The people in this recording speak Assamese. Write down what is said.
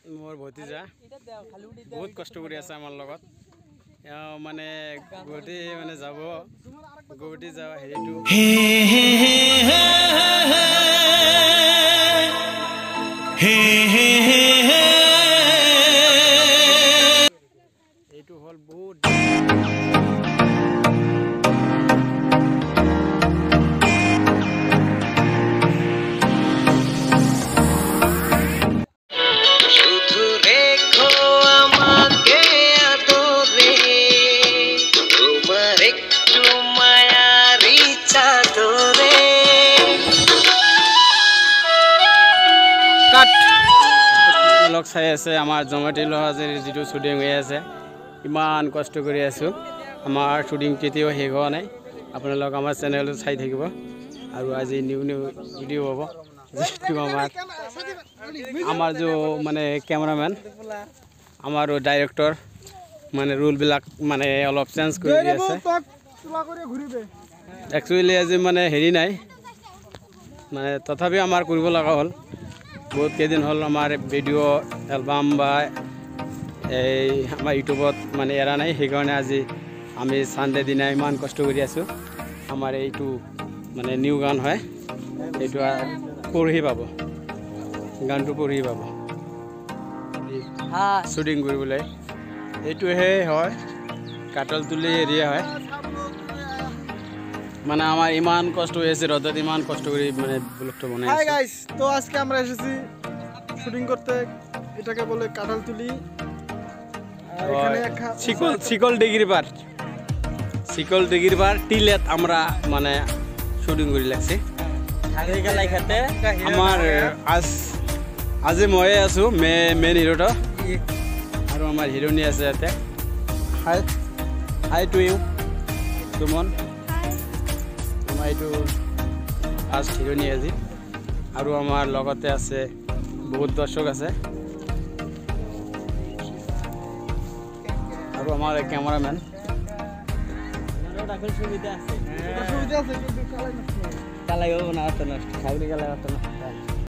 মোৰ ভতিজা বহুত কষ্ট কৰি আছে আমাৰ লগত মানে গুৱাহাটী মানে যাব গুৱাহাটী যাব হেৰিটো এইটো হ'ল বহুত লগ চাই আছে আমাৰ জমাটি লহাজেৰ যিটো শ্বুটিং হৈ আছে ইমান কষ্ট কৰি আছোঁ আমাৰ শ্বুটিং কেতিয়াও শেষ হোৱা নাই আপোনালোক আমাৰ চেনেলটো চাই থাকিব আৰু আজি নিউ ভিডিঅ' হ'ব যিটো আমাৰ যে মানে কেমেৰামেন আমাৰ ডাইৰেক্টৰ মানে ৰুলবিলাক মানে অলপ চেঞ্জ কৰি আছে একচুৱেলি আজি মানে হেৰি নাই মানে তথাপি আমাৰ কৰিব লগা হ'ল বহুত কেইদিন হ'ল আমাৰ ভিডিঅ' এলবাম বা এই আমাৰ ইউটিউবত মানে এৰা নাই সেইকাৰণে আজি আমি চানডে দিনা ইমান কষ্ট কৰি আছোঁ আমাৰ এইটো মানে নিউ গান হয় এইটো পৰহি পাব গানটো পৰহি পাব শ্বুটিং কৰিবলৈ এইটোহে হয় কাটল তুলি এৰিয়া হয় মানে আমার ইমান কষ্ট হয়েছে রোদত ইমান কষ্ট করে মানে ব্লগটা বানাই হাই গাইস তো আজকে আমরা এসেছি শুটিং করতে এটাকে বলে কাটাল তুলি আর এখানে একটা সিকল ডিগ্রি বার টিলেত আমরা মানে শুটিং করি লাগছে ঠাগরি গলাই খেতে আমার আজি মই আছো মেন হিরোটা আর আমার হিরোইনি আছে এতে হাই টু ইউ সুমন এইটো ফাৰ্ষ্ট হিৰোইনি আজি আৰু আমাৰ লগতে আছে বহুত দৰ্শক আছে আৰু আমাৰ কেমেৰামেন সুবিধা আছে কিন্তু কালাই নষ্ট কালাই না